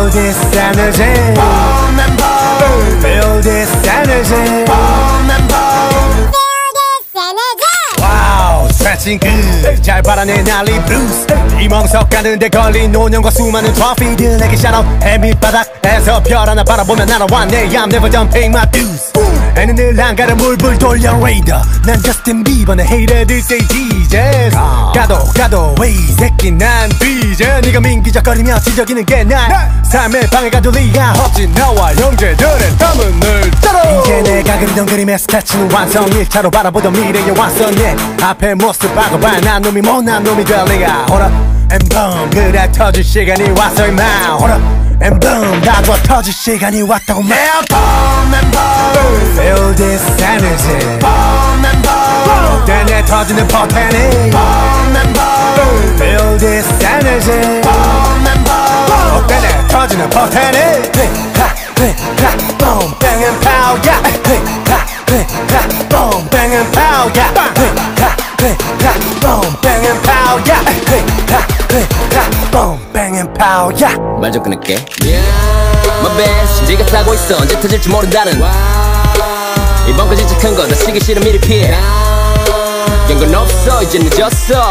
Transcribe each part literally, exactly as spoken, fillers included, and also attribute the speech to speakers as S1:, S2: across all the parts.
S1: Feel this energy. Boom and boom. Feel this energy. Boom and boom.
S2: Feel this energy.
S1: Wow, stretching good. 잘 바라내 난리 blues. 이멍석 가는데 걸린 노년과 수많은 트로피들 내게 shout out 햇밑바닥에서 별 하나 바라보면 날아왔네. I'm never done paying my dues. 애는 늘 한가를 물불 돌려 Raider. 난 Justin Bieber 내 haters say Jesus. 가도 가도 왜 이 새끼 난 비제. 네가 민기적거리며 지저귀는 게 난 삶의 방해가 될 리가 없지. 나와 형제들의 땀은 늘 따라. 이제 내가 그리던 그림의 스케치는 완성. 일 차로 바라보던 미래에 왔어. 내 앞에 모습 바꿔봐. 난 놈이 못난 놈이 될 리가. Hold up and boom. 그래 터질 시간이 왔어 임마. Hold up and boom. 나도 터질 시간이 왔다고 말. Boom and boom. Feel this energy. Boom and boom. 그때 터지는 포텐이. Boom and boom. Feel this energy. Boom and boom. 그때 터지는 포텐이. 하, 하, boom, bang and pow, yeah. 하, 하, boom, bang and pow, yeah. 하, 하, boom, bang and pow, yeah. 하, 하, boom, bang and pow, yeah.
S3: 말 좀 끊을게. My best, 지가 타고 있어. 언제 터질지 모른다는. 이번 거 진짜 큰 거. 더 시기 싫으면 미리 피해. 연건 없어. 이제 늦었어.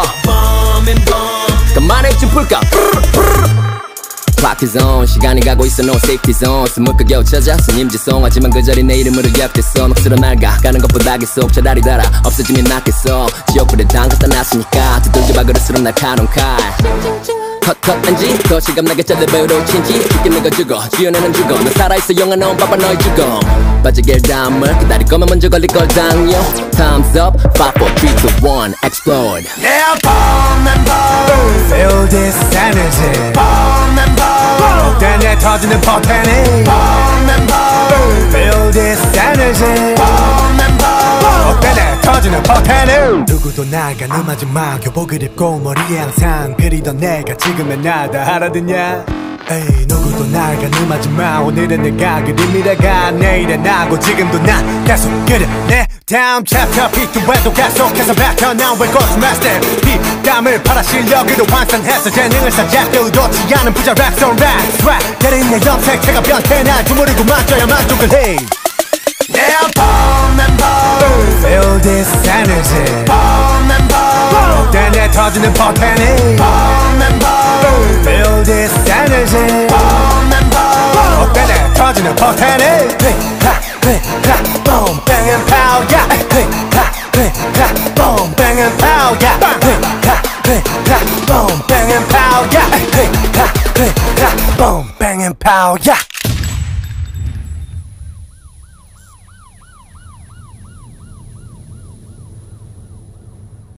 S3: 그만해 좀 풀까. Clock is on. 시간이 가고 있어. No safety zone. 스물까 겨우 찾아 손님지송. 하지만 그 자리 내 이름으로 기억됐어. 녹슬어 날가 가는 것보다 계속 차라리 달아. 없어지면 낫겠어. 지옥불에 담갔다 놨으니까 두들겨 봐 그릇으로 날카로운 칼. 컷컷 안지 더 실감나게 잘려버려 친지 죽게 내가 죽어 지어내는 죽어 넌 살아있어 영화 나온 바빠 너의 죽어 빠지길 다음을 기다릴 거면 먼저 걸릴 걸 당겨 Time's up five four three two one explode.
S1: Yeah, boom and boom. Feel this energy. Boom and boom. 그때 내 터지는 포텐이. Boom and boom. Feel this energy. Boom and boom. 그때 내 터지는 포텐이. 누구도 나가 너 마지막 교복을 입고 머리에 항상 그리던 내가 지금의 나다 알아듣냐? 에이 누구도 나가 너 마지막 오늘은 내가 그린 미래가 내일은 나고 지금도 난 계속 그려 내 다음 챕터 비트에도 계속해서 뱉어 난 왜 고스 마스터 피땀을 팔아 실력으로 완성해서 재능을 쌓자고 놓지 않은 부자 랩송 랩 스웩 때린 내 염색체가 변태 난 주무르고 맞춰야 만족을 해. Yeah, boom and boom. Feel this energy. Boom and boom. 그때 내 터지는 포텐이. Boom and boom. Feel this energy. Boom and boom. 그때 내 터지는 포텐이. 하, 하, boom, bang and pow, yeah. 하, 하, boom, bang and pow, yeah. 하, 하, boom, bang and pow, yeah. 하, 하, boom, bang and pow, yeah.